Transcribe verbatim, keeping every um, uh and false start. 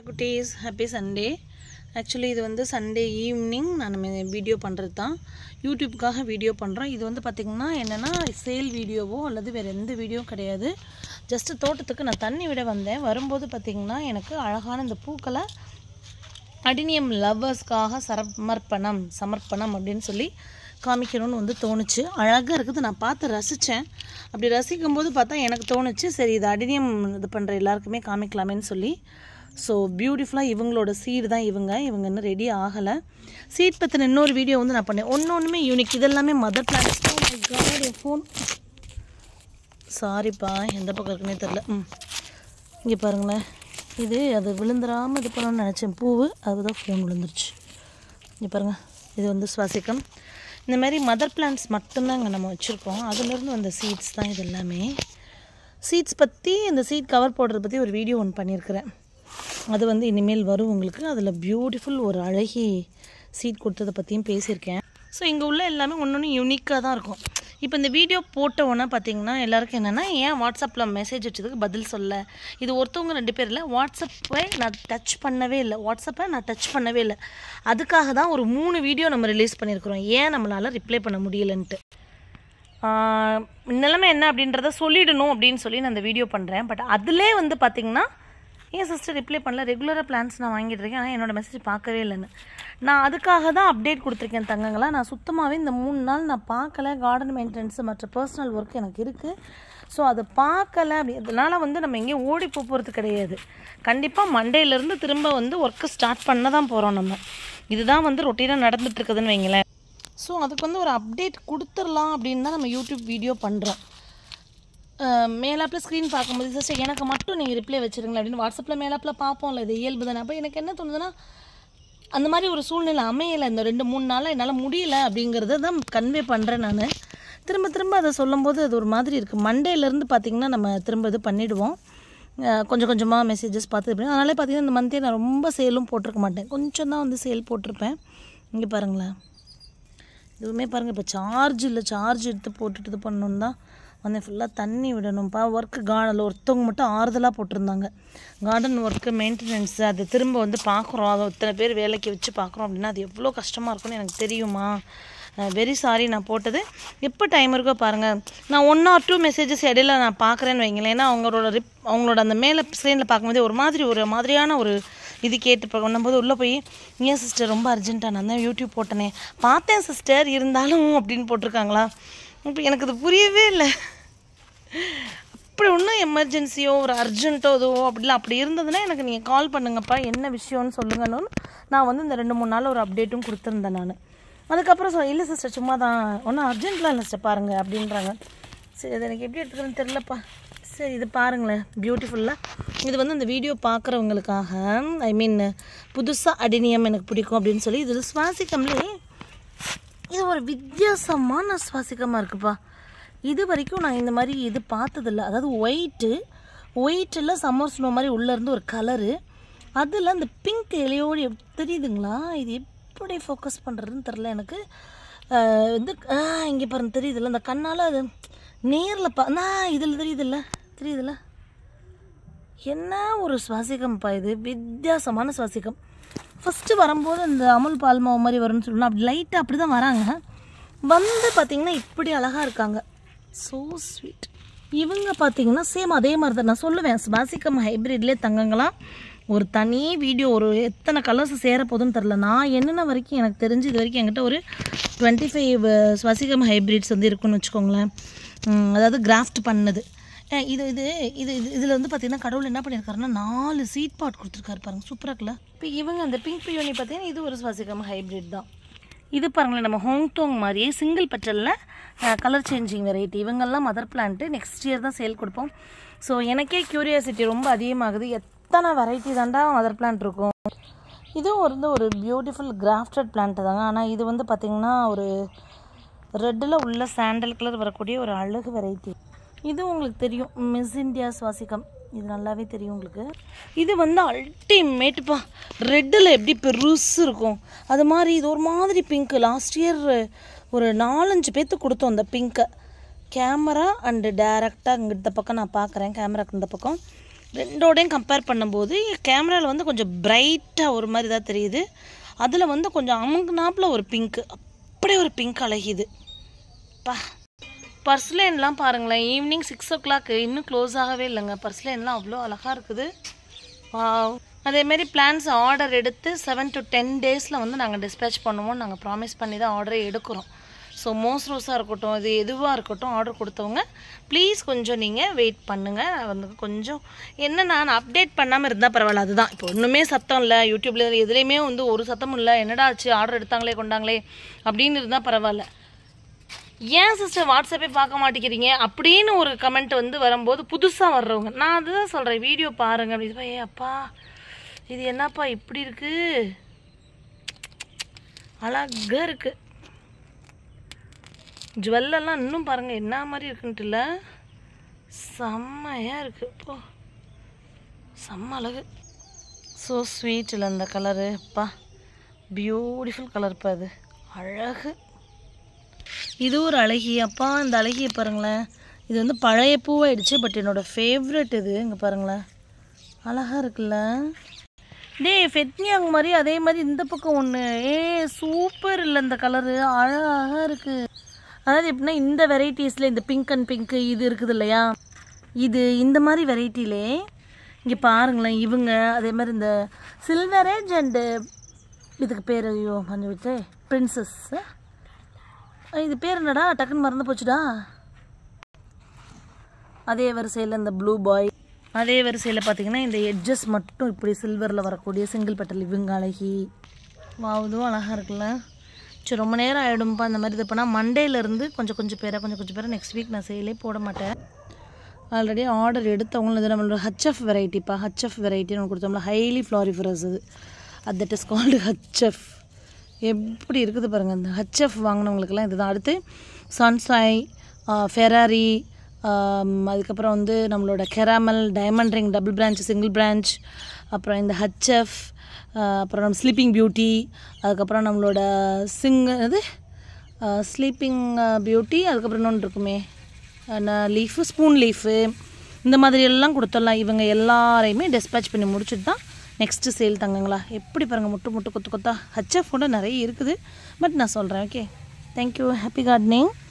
குட்டீஸ் happy Sunday. Actually இது வந்து சண்டே ஈவினிங் நான் வீடியோ பண்ணுறது தான், யூடியூப்புக்காக வீடியோ பண்ணுறோம். இது வந்து பார்த்திங்கன்னா என்னென்னா சேல் வீடியோவோ அல்லது வேறு எந்த வீடியோவும் கிடையாது. ஜஸ்ட்டு தோட்டத்துக்கு நான் தண்ணி விட வந்தேன். வரும்போது பார்த்திங்கன்னா எனக்கு அழகான இந்த பூக்களை அடினியம் லவ்வர்ஸ்க்காக சமர்ப்பணம் சமர்ப்பணம் அப்படின்னு சொல்லி காமிக்கணும்னு வந்து தோணுச்சு. அழகாக இருக்குது, நான் பார்த்து ரசித்தேன். அப்படி ரசிக்கும்போது பார்த்தா எனக்கு தோணுச்சு, சரி இது அடினியம் இது பண்ணுற எல்லாருக்குமே காமிக்கலாமேன்னு சொல்லி. ஸோ பியூட்டிஃபுல்லாக இவங்களோட சீடு தான் இவங்க இவங்க இன்னும் ரெடி ஆகலை. சீட் பற்றின இன்னொரு வீடியோ வந்து நான் பண்ணேன். ஒன்று ஒன்றுமே யூனிக், இதெல்லாமே மதர் பிளான்ஸ். என் ஃபோன் சாரிப்பா எந்த பக்கம் இருக்குன்னே தெரில. ம் இங்கே பாருங்களேன், இது அது விழுந்துடாமல் இது பண்ணணும்னு நினச்சேன் பூவு, அதுதான் ஃபோன் விழுந்துருச்சு. இங்கே பாருங்கள், இது வந்து சுவாசிக்கம். இந்த மாதிரி மதர் பிளான்ட்ஸ் மட்டும்தாங்க நம்ம வச்சுருக்கோம். அதுலேருந்து வந்த சீட்ஸ் தான் இது எல்லாமே. சீட்ஸ் பற்றி இந்த சீட் கவர் போடுறத பற்றி ஒரு வீடியோ ஒன்று பண்ணியிருக்கிறேன், அது வந்து இனிமேல் வரும் உங்களுக்கு. அதில் பியூட்டிஃபுல் ஒரு அழகி சீட் கொடுத்ததை பற்றியும் பேசியிருக்கேன். ஸோ இங்கே உள்ள எல்லாமே ஒன்று ஒன்று யூனிக்காக தான் இருக்கும். இப்போ இந்த வீடியோ போட்ட உடனே பார்த்திங்கன்னா எல்லாருக்கும் என்னென்னா, ஏன் வாட்ஸ்அப்பில் மெசேஜ் வச்சதுக்கு பதில் சொல்ல. இது ஒருத்தவங்க ரெண்டு பேர் இல்லை, வாட்ஸ்அப்பை நான் டச் பண்ணவே இல்லை வாட்ஸ்அப்பை நான் டச் பண்ணவே இல்லை அதுக்காக தான் ஒரு மூணு வீடியோ நம்ம ரிலீஸ் பண்ணியிருக்கிறோம், ஏன் நம்மளால் ரிப்ளை பண்ண முடியலன்ட்டு. நிலைமை என்ன அப்படின்றத சொல்லிடணும் அப்படின்னு சொல்லி நான் அந்த வீடியோ பண்ணுறேன். பட் அதிலே வந்து பார்த்திங்கன்னா ஏன் சிஸ்டர் ரிப்ளை பண்ணல, ரெகுலராக பிளான்ஸ் நான் வாங்கிட்டு இருக்கேன், ஆனால் என்னோடய மெசேஜ் பார்க்கவே இல்லைன்னு. நான் அதுக்காக தான் அப்டேட் கொடுத்துருக்கேன் தங்கங்களா. நான் சுத்தமாகவே இந்த மூணு நாள் நான் பார்க்கல. கார்டன் மெயின்டெனன்ஸு மற்ற பர்சனல் ஒர்க் எனக்கு இருக்குது. ஸோ அதை பார்க்கலை. அப்படி அதனால் வந்து நம்ம எங்கேயும் ஓடி போகிறது கிடையாது. கண்டிப்பாக மண்டேலேருந்து திரும்ப வந்து ஒர்க்கு ஸ்டார்ட் பண்ண தான் போகிறோம் நம்ம. இதுதான் வந்து ரொட்டீனாக நடந்துகிட்ருக்குதுன்னு வைங்களேன். ஸோ அதுக்கு வந்து ஒரு அப்டேட் கொடுத்துடலாம் அப்படின்னு தான் நம்ம யூடியூப் வீடியோ பண்ணுறோம். மேலாப்பில் ஸ்க்ரீன் பார்க்கும்போது சிஸ்டர் எனக்கு மட்டும் நீங்கள் ரிப்ளை வச்சுருங்களேன் அப்படின்னு வாட்ஸ்அப்பில் மேலாப்பில் பார்ப்போம்ல, இது இயல்பு தானே. அப்போ எனக்கு என்ன தோணுதுன்னா, அந்த மாதிரி ஒரு சூழ்நிலை அமையலை. இந்த ரெண்டு மூணு நாளாக என்னால் முடியல அப்படிங்கிறத தான் கன்வே பண்ணுறேன் நான். திரும்ப திரும்ப அதை சொல்லும்போது அது ஒரு மாதிரி இருக்குது. மண்டேலேருந்து பார்த்திங்கன்னா நம்ம திரும்ப இது பண்ணிவிடுவோம். கொஞ்சம் கொஞ்சமாக மெசேஜஸ் பார்த்து அப்படின்னு. அதனாலே பார்த்திங்கன்னா இந்த மந்த்தே நான் ரொம்ப சேலும் போட்டிருக்க மாட்டேன், கொஞ்சம் தான் வந்து சேல் போட்டிருப்பேன். இங்கே பாருங்களேன், இதுவுமே பாருங்கள், இப்போ சார்ஜ் இல்லை, சார்ஜ் எடுத்து போட்டுட்டு இது பண்ணணும் தான் வந்து ஃபுல்லாக தண்ணி விடணும்ப்பா. ஒர்க்கு கார்டனில் ஒருத்தவங்க மட்டும் ஆறுதலாக போட்டிருந்தாங்க, கார்டன் ஒர்க்கு மெயின்டெனன்ஸு அது திரும்ப வந்து பார்க்குறோம், அதை இத்தனை பேர் வேலைக்கு வச்சு பார்க்குறோம் அப்படின்னா அது எவ்வளோ கஷ்டமாக இருக்கும்னு எனக்கு தெரியுமா. வெரி சாரி நான் போட்டது. எப்போ டைம் இருக்கோ பாருங்கள், நான் ஒன் ஆர் டூ மெசேஜஸ் இடையில நான் பார்க்குறேன்னு வைங்களேன். ஏன்னா அவங்களோட ரிப் அவங்களோட அந்த மேலே ஸ்க்ரீனில் பார்க்கும்போதே ஒரு மாதிரி ஒரு மாதிரியான ஒரு இது கேட்டு பண்ணும்போது உள்ளே போய், ஏன் சிஸ்டர் ரொம்ப அர்ஜென்ட்டாக நான் தான் யூடியூப் போட்டேனே பார்த்தேன் சிஸ்டர் இருந்தாலும் அப்படின்னு போட்டிருக்காங்களா. இப்போ எனக்கு அது புரியவே இல்லை. அப்படி ஒன்றும் எமர்ஜென்சியோ ஒரு அர்ஜென்ட்டோ இதுவோ அப்படிலாம் அப்படி இருந்ததுன்னா எனக்கு நீங்கள் கால் பண்ணுங்கப்பா, என்ன விஷயம்னு சொல்லுங்கன்னு நான் வந்து இந்த ரெண்டு மூணு நாள் ஒரு அப்டேட்டும் கொடுத்துருந்தேன் நான். அதுக்கப்புறம் சொல் இல்லை சிஸ்டர் சும்மா தான், ஒன்றும் அர்ஜென்ட்லாம் இல்லை சிஸ்டர் பாருங்கள் அப்படின்றாங்க. சரி அது எனக்கு எப்படி எடுத்துக்கிறேன்னு தெரிலப்பா. சரி இது பாருங்களேன் பியூட்டிஃபுல்லாக. இது வந்து இந்த வீடியோ பார்க்குறவங்களுக்காக, ஐ மீன் புதுசாக அடினியம் எனக்கு பிடிக்கும் அப்படின்னு சொல்லி இதில் சுவாசிக்கம்லே இது ஒரு வித்தியாசமான சுவாசிக்கமாக இருக்குப்பா. இது வரைக்கும் நான் இந்த மாதிரி இது பார்த்ததில்ல. அதாவது ஒயிட்டு ஒயிட்டில் சம்மர் ஸ்னோ மாதிரி உள்ளேருந்து ஒரு கலரு, அதில் அந்த பிங்க் இலையோடு தெரியுதுங்களா. இது எப்படி ஃபோக்கஸ் பண்ணுறதுன்னு தெரில எனக்கு. வந்து இங்கே பாருங்க தெரியுதில்ல, இந்த கண்ணால் அது நேரில் பா நான் இதில் தெரியுதில்ல தெரியுதில்ல என்ன ஒரு சுவாசிக்கம்ப்பா. இது வித்தியாசமான சுவாசிக்கம். ஃபஸ்ட்டு வரும்போது அந்த அமுல் பால் மாவு மாதிரி வரும்னு சொல்லணும், அப்படி லைட்டாக அப்படி தான் வராங்க. வந்து பார்த்திங்கன்னா இப்படி அழகாக இருக்காங்க, ஸோ ஸ்வீட். இவங்க பார்த்திங்கன்னா சேம் அதே மாதிரி தான் நான் சொல்லுவேன். சுவாசிக்கம் ஹைப்ரிட்லேயே தங்கங்களாம் ஒரு தனி வீடியோ, ஒரு எத்தனை கலர்ஸ் சேர போதுன்னு தெரில. நான் என்னென்ன வரைக்கும் எனக்கு தெரிஞ்சு இது வரைக்கும் என்கிட்ட ஒரு டுவெண்ட்டி ஃபைவ் சுவாசிக்கம் ஹைப்ரிட்ஸ் வந்து இருக்குன்னு வச்சுக்கோங்களேன். அதாவது கிராஃப்ட் பண்ணது. இது இது இது இது இதில் வந்து பார்த்திங்கன்னா கடவுள் என்ன பண்ணியிருக்காருன்னா நாலு சீட் பாட் கொடுத்துருக்காரு பாருங்கள், சூப்பராக இருக்குல்ல. இப்போ இவங்க அந்த பிங்க் பியோனி பார்த்திங்கன்னா இது ஒரு சுவாசிக்கம் ஹைப்ரிட் தான். இது பாருங்களேன், நம்ம ஹோங்டோங் மாதிரியே சிங்கிள் பெட்டலில் கலர் சேஞ்சிங் வெரைட்டி. இவங்கெல்லாம் மதர் பிளான்ட்டு நெக்ஸ்ட் இயர் தான் சேல் கொடுப்போம். ஸோ எனக்கே க்யூரியாசிட்டி ரொம்ப அதிகமாகுது, எத்தனை வெரைட்டி தாண்டா மதர் பிளான்ட் இருக்கும். இதுவும் வந்து ஒரு பியூட்டிஃபுல் கிராஃப்டட் பிளான்ட்டு தாங்க. ஆனால் இது வந்து பார்த்திங்கன்னா ஒரு ரெட்டில் உள்ள சாண்டல் கலர் வரக்கூடிய ஒரு அழகு வெரைட்டி. இது உங்களுக்கு தெரியும், மிஸ் இந்தியா சுவாசிக்கம், இது நல்லாவே தெரியும் உங்களுக்கு. இது வந்து அல்டிமேட்டுப்பா, ரெட்டில் எப்படி பெருசு இருக்கும் அது மாதிரி இது ஒரு மாதிரி பிங்க்கு. லாஸ்ட் இயர் ஒரு நாலஞ்சு பேர்த்து கொடுத்தோம் அந்த பிங்க்கை. கேமரா அண்டு டேரெக்டாக இங்கே இந்த பக்கம் நான் பார்க்குறேன், கேமராக்கு இந்த பக்கம் ரெண்டோடையும் கம்பேர் பண்ணும்போது கேமராவில் வந்து கொஞ்சம் பிரைட்டாக ஒரு மாதிரி தான் தெரியுது. அதில் வந்து கொஞ்சம் அமுங்குனாப்பில் ஒரு பிங்க்கு, அப்படியே ஒரு பிங்க் அழகிது பா. பர்ஸ்லைன்லாம் பாருங்களேன், ஈவினிங் சிக்ஸ் ஓ கிளாக் இன்னும் க்ளோஸ் ஆகவே இல்லைங்க. பர்ஸ்லைன்லாம் அவ்வளோ அழகாக இருக்குது. அதேமாரி பிளான்ஸ் ஆர்டர் எடுத்து செவன் டு டென் டேஸில் வந்து நாங்கள் டிஸ்பேச் பண்ணுவோம். நாங்கள் ப்ராமிஸ் பண்ணி தான் ஆர்டரே எடுக்கிறோம். ஸோ மோஸ் ரோஸாக இருக்கட்டும், இது எதுவாக இருக்கட்டும், ஆர்டர் கொடுத்தவங்க ப்ளீஸ் கொஞ்சம் நீங்கள் வெயிட் பண்ணுங்கள். வந்து கொஞ்சம் என்ன நான் அப்டேட் பண்ணாமல் இருந்தால் பரவாயில்ல. அதுதான் இப்போ ஒன்றுமே சத்தம் இல்லை, யூடியூப்பில் எதுலேயுமே வந்து ஒரு சத்தமும் இல்லை, என்னடா ஆச்சு ஆர்டர் எடுத்தாங்களே கொண்டாங்களே அப்படின்னு இருந்தால் பரவாயில்ல. ஏன் சிஸ்டர் வாட்ஸ்அப்பே பார்க்க மாட்டேங்கிறீங்க அப்படின்னு ஒரு கமெண்ட் வந்து வரும்போது புதுசாக வர்றவங்க, நான் அதுதான் சொல்கிறேன், வீடியோ பாருங்கள் அப்படின்னு. ஏ அப்பா இது என்னப்பா இப்படி இருக்குது, அழகாக இருக்குது. ஜுவல்லெல்லாம் இன்னும் பாருங்கள் என்ன மாதிரி இருக்குன்ட்டு இல்லை, செம்மையாக இருக்குது. இப்போ செம்ம அழகு, ஸோ ஸ்வீட் இல்லை அந்த கலரு, அப்பா பியூட்டிஃபுல் கலர்ப்பா, அது அழகு. இது ஒரு அழகி, அப்பா இந்த அழகியை பாருங்களேன், இது வந்து பழைய பூவாயிடுச்சு, பட் என்னோடய ஃபேவரெட் இது. இங்கே பாருங்களேன் அழகாக இருக்குல்ல. டே ஃபெட்னியாங் மாதிரி அதே மாதிரி இந்த பக்கம் ஒன்று, ஏ சூப்பர் இல்லை இந்த கலரு, அழகாக இருக்குது. அதாவது எப்படின்னா இந்த வெரைட்டிஸில் இந்த பிங்க் அண்ட் பிங்க்கு இது இருக்குது இல்லையா, இது இந்த மாதிரி வெரைட்டிலே இங்கே பாருங்களேன். இவங்க அதே மாதிரி இந்த சில்வரேஜ் அண்டு இதுக்கு பேர் ஐயோ கொஞ்சம் விட்டு பிரின்சஸ், இது பேர் என்னடா டக்குன்னு மறந்து போச்சுடா. அதே வரிசையில் இந்த ப்ளூ பாய், அதே வரிசையில் பார்த்தீங்கன்னா இந்த எட்ஜஸ் மட்டும் இப்படி சில்வரில் வரக்கூடிய சிங்கிள் பெட்டல் இவங்க அழகி. வாவுதும் அழகாக இருக்குல்ல. சரி ரொம்ப நேரம் ஆகிடும்ப்பா அந்த மாதிரி. இது பண்ணால் மண்டேலேருந்து கொஞ்சம் கொஞ்சம் பேரை கொஞ்சம் கொஞ்சம் பேரை நெக்ஸ்ட் வீக் நான் சேலே போட மாட்டேன். ஆல்ரெடி ஆர்டர் எடுத்தவங்களும் இது நம்மளோட ஹச்எஃப் வெரைட்டிப்பா, ஹச்எஃப் வெரைட்டின்னு ஒன்று கொடுத்தோம்ல, ஹைலி ஃப்ளாரிஃபரஸ் அது, அது தட் இஸ் கால்டு ஹச்எஃப். எப்படி இருக்குது பாருங்கள், இந்த ஹச்எஃப் வாங்கினவங்களுக்கெல்லாம் இதுதான். அடுத்து சன்ஷை, ஃபெராரி, அதுக்கப்புறம் வந்து நம்மளோட caramel, diamond ring, double branch, single branch, அப்புறம் இந்த ஹச்எஃப், அப்புறம் நம்ம ஸ்லீப்பிங் பியூட்டி, அதுக்கப்புறம் நம்மளோட சிங் அது ஸ்லீப்பிங் பியூட்டி, அதுக்கப்புறம் இன்னொன்று இருக்குமே லீஃபு, ஸ்பூன் லீஃபு, இந்த மாதிரி எல்லாம் கொடுத்துடலாம். இவங்க எல்லாரையுமே டிஸ்பேச் பண்ணி முடிச்சுட்டு தான் நெக்ஸ்ட்டு சேல் தங்கங்களா. எப்படி பாருங்கள் முட்டு முட்டு கொத்து கொத்தா. ஹச்எஃப் கூட நிறைய இருக்குது, பட் நான் சொல்கிறேன். Okay, thank you, happy gardening.